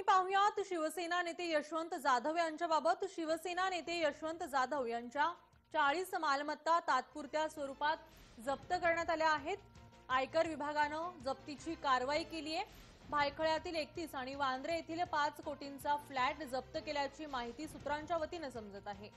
पाहुयात शिवसेना नेते यशवंत जाधव यांच्याबाबत। शिवसेना नेते यशवंत जाधव यांच्या 40 मालमत्ता तात्पुरत्या स्वरूपात जप्त करण्यात आल्या आहेत। आयकर विभागानं जप्तीची कारवाई केली आहे। भायखळ्यातील 31 आणि वांद्रे येथील 5 कोटींचा फ्लॅट जप्त केल्याची माहिती सूत्रांच्या वतीने समजत आहे।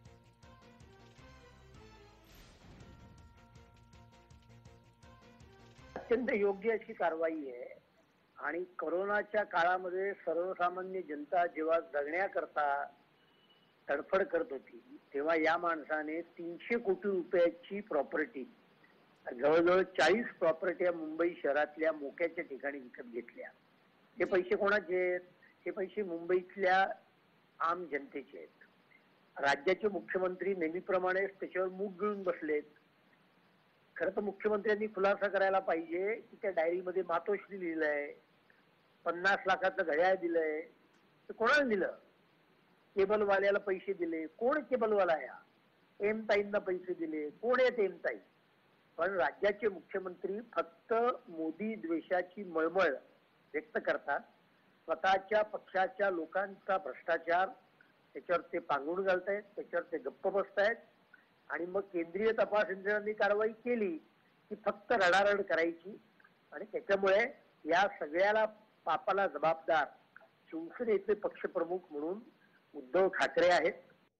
अत्यंत योग्य अशी कारवाई आहे आणि कोरोनाच्या काळामध्ये सर्वसामान्य जनता जेव्हा जगण्याकरता तडफड करत होती तेव्हा या माणसाने 300 कोटी रुपयाची प्रॉपर्टी, जवळजवळ 40 प्रॉपर्ट्या मुंबई शहरातल्या मोक्याच्या ठिकाणी विकत घेतल्या। हे पैसे कोणाचे आहेत? हे पैसे मुंबईतल्या आम जनतेचे आहेत। राज्याचे मुख्यमंत्री नेहमीप्रमाणे त्याच्यावर मूग गिळून बसलेत। खरं तर मुख्यमंत्र्यांनी खुलासा करायला पाहिजे की त्या डायरीमध्ये मातोश्री लिहिलंय, 50 लाखाचं घड्याळ दिलंय, ते कोणाला दिलं? केबलवाल्याला पैसे दिले, कोण केबलवाला आहे? एमताईंना पैसे दिले, कोण आहेत एमताई? पण राज्याचे मुख्यमंत्री फक्त मोदी द्वेषाची मळमळ व्यक्त करतात। स्वतःच्या पक्षाच्या लोकांचा भ्रष्टाचार त्याच्यावर ते पांगुण घालतायत, त्याच्यावर ते गप्प बसतायत आणि मग केंद्रीय तपास यंत्रणांनी कारवाई केली की फक्त रडारड करायची। आणि त्याच्यामुळे या सगळ्याला पापाला जबाबदार शिवसेनेचे पक्षप्रमुख म्हणून उद्धव ठाकरे आहेत।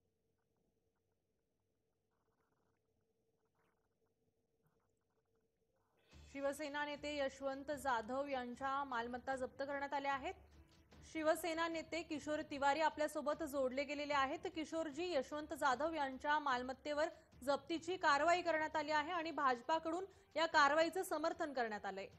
शिवसेना नेते यशवंत जाधव यांच्या मालमत्ता जप्त करण्यात आल्या आहेत। शिवसेना नेते किशोर तिवारी आपल्यासोबत जोडले गेलेले आहेत। किशोरजी, यशवंत जाधव यांच्या मालमत्तेवर जप्तीची कारवाई करण्यात आली आहे आणि भाजपाकडून या कारवाईचं समर्थन करण्यात आलंय।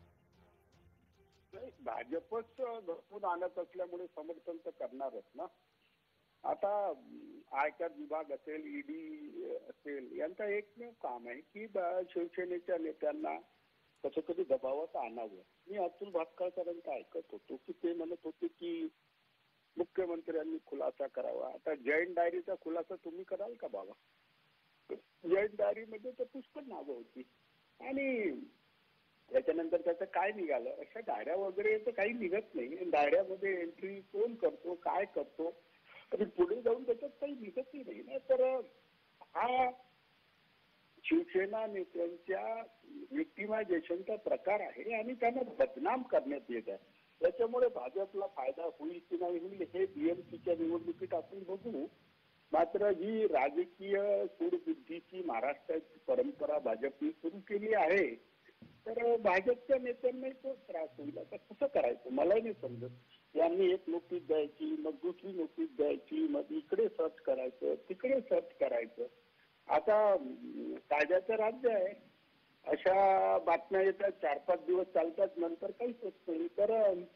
भाजपच घडवून आणत असल्यामुळे समर्थन तर करणारच ना। आता आयकर विभाग असेल, ईडी असेल, यांचं एकमेव काम आहे की शिवसेनेच्या नेत्यांना कसं कधी दबावात आणावं। मी अतुल भातखळकरांचं ऐकत होतो की ते म्हणत होते की मुख्यमंत्र्यांनी खुलासा करावा। आता जैन डायरीचा खुलासा तुम्ही कराल का बाबा? जैन डायरीमध्ये तर पुष्कळ नावं होती आणि त्याच्यानंतर त्याचं काय निघालं? अशा डायऱ्या वगैरे तर काही निघत नाही। डायऱ्यामध्ये एंट्री कोण करतो, काय करतो आणि पुढे जाऊन त्याच्यात काही निघतही नाही ना। तर हा शिवसेना नेत्यांच्या विक्टिमायझेशनचा प्रकार आहे आणि त्यांना बदनाम करण्यात येत आहे। त्याच्यामुळे भाजपला फायदा होईल की नाही होईल हे बीएमसीच्या निवडणुकीत आपण बघू। मात्र ही राजकीय सूडबुद्धीची महाराष्ट्राची परंपरा भाजपने सुरू केली आहे, तर भाजपच्या नेत्यांनाही तोच त्रास होईल। आता कसं करायचं मला नाही समजत। यांनी एक नोटीस द्यायची, मग दुसरी नोटीस द्यायची, मग इकडे सर्च करायचं, तिकडे सर्च करायचं। आता कायद्याचं राज्य आहे, अशा बातम्या येतात, 4-5 दिवस चालतात, नंतर काहीच होत नाही। तर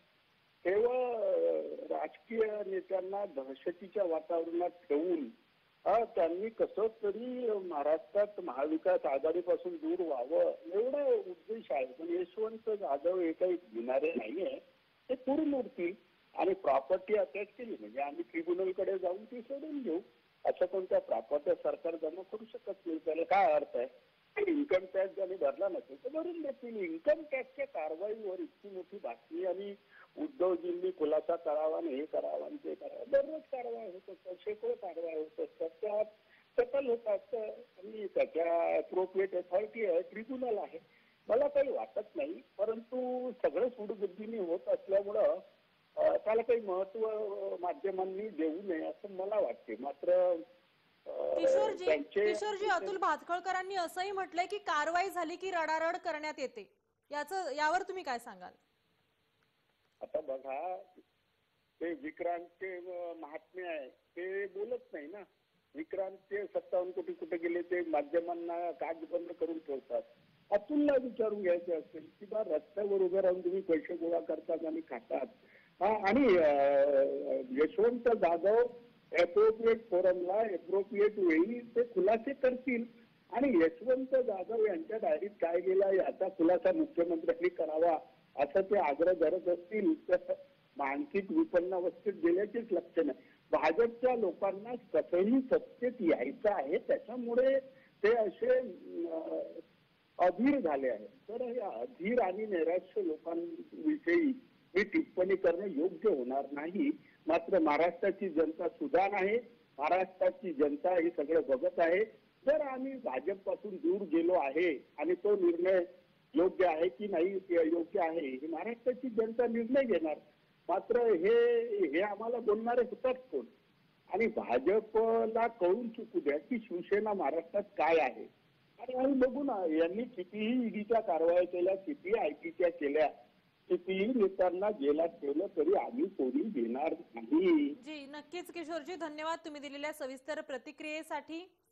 केवळ राजकीय नेत्यांना दहशतीच्या वातावरणात ठेवून त्यांनी कसं तरी महाराष्ट्रात महाविकास आघाडीपासून दूर व्हावं एवढा उद्देश आहे। पण यशवंत जाधव हे काही घेणारे नाहीये, ते पूर्णमूर्ती आणि प्रॉपर्टी अटॅच केली म्हणजे आम्ही ट्रिब्युनलकडे जाऊन ती सोडून घेऊ। असं कोणत्या प्रॉपर्टी सरकार जमा करू शकत नाही। त्याला काय अर्थ आहे? इन्कम टॅक्स ज्यांनी भरला नसेल तर भरून देतील। इन्कम टॅक्सच्या कारवाईवर इतकी मोठी बातमी आणि उद्धवजींनी खुलासा करावा आणि हे करावं आणि ते करावं, दररोज कारवाई होत असतात, शेकडो कारवाई होत असतात, त्यात सफल होतात आणि त्याच्या अप्रोप्रिएट अथॉरिटी आहे, ट्रिब्युनल आहे। मला काही वाटत नाही, परंतु सगळं सूडबुद्धीने होत असल्यामुळं त्याला काही महत्व माध्यमांनी देऊ नये असं मला वाटते। मात्र किशोरजी, अतुल भातखळकरांनी असंही म्हटलंय की कारवाई झाली की रडारड करण्यात येते, यावर तुम्ही काय सांगाल? आता बघा, ते विक्रांतचे महात्म्य आहे ते बोलत नाही ना। विक्रांतचे 57 कोटी कुठे गेले ते माध्यमांना काग बंद करून ठेवतात। अतुलला विचारून घ्यायचे असेल की बा रस्त्यावर उभे राहून तुम्ही पैसे गोळा करतात आणि खातात, आणि यशवंत जाधव अप्रोप्रिएट फोरमला अप्रोप्रिएट वेळी ते खुलासे करतील आणि यशवंत जाधव यांच्या डायरीत काय गेला याचा खुलासा मुख्यमंत्र्यांनी करावा असं ते आग्रह धरत असतील तर मानसिक विपन्नावस्थेत गेल्याचेच लक्षण आहे। भाजपच्या लोकांना कसंही सत्तेत यायचं आहे, त्याच्यामुळे ते असे अधीर झाले आहेत। तर या अधीर आणि नैराश्य लोकांविषयी ही टिप्पणी करणं योग्य होणार नाही. मात्र महाराष्ट्राची जनता सुजाण आहे. महाराष्ट्राची जनता हे सगळं बघत आहे. जर आम्ही भाजपपासून दूर गेलो आहे आणि तो निर्णय योग्य आहे की नाही योग्य आहे हे महाराष्ट्राची जनता निर्णय घेणार. मात्र हे आम्हाला बोलणारे होतात कोण? आणि भाजपला कळून चुकू द्या की शिवसेना महाराष्ट्रात काय आहे. आणि आम्ही बघू ना, यांनी कितीही ईडीच्या कारवाया केल्या, कितीही आयटीच्या केल्या, कितीही नेत्यांना जेलात ठेवलं तरी आम्ही कोणी घेणार नाही. जी नक्कीच किशोरजी, धन्यवाद तुम्ही दिलेल्या सविस्तर प्रतिक्रियेसाठी.